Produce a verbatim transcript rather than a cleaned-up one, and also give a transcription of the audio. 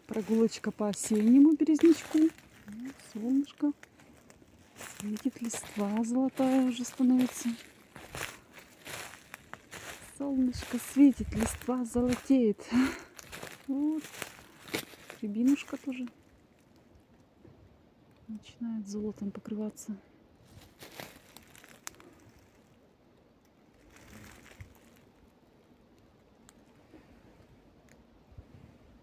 Прогулочка по осеннему березнячку. Солнышко. Светит, листва золотая уже становится. Солнышко светит, листва золотеет. Вот. Рябинушка тоже начинает золотом покрываться.